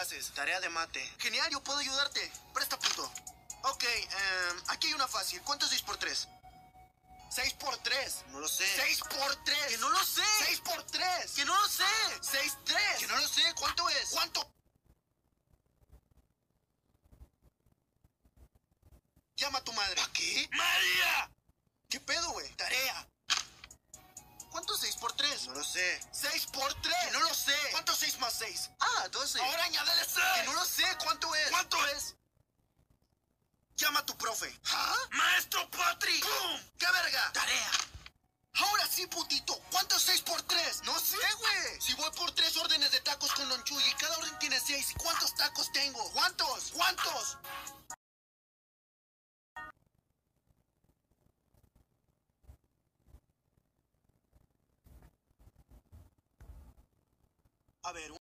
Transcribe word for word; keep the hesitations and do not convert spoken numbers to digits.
haces? Tarea de mate. Genial, yo puedo ayudarte. Presta punto. Ok, em, aquí hay una fácil. ¿Cuánto es seis por tres? seis por tres. No lo sé. seis por tres. Que no lo sé. seis por tres. Que no lo sé. seis por tres. Que no lo sé. ¿Cuánto es? ¿Cuánto? Llama a tu madre. ¿A qué? ¡María! ¿Qué pedo, güey? Tarea. ¿Cuánto es seis por tres? No lo sé. seis por tres. Que no lo sé. ¿Cuánto es seis más seis? Ah, doce. Ahora añádele seis. Que no lo sé. ¿Cuánto es? ¿Cuánto es? Llama a tu profe. ¿Ah? ¡Maestro Patrick! ¡Pum! ¡Qué verga! Tarea. Ahora sí, putito. ¿Cuánto es seis por tres? No sé, güey. Si voy por tres órdenes de tacos con Don Chuy y cada orden tiene seis, ¿cuántos tacos tengo? ¿Cuántos? ¿Cuántos? A ver,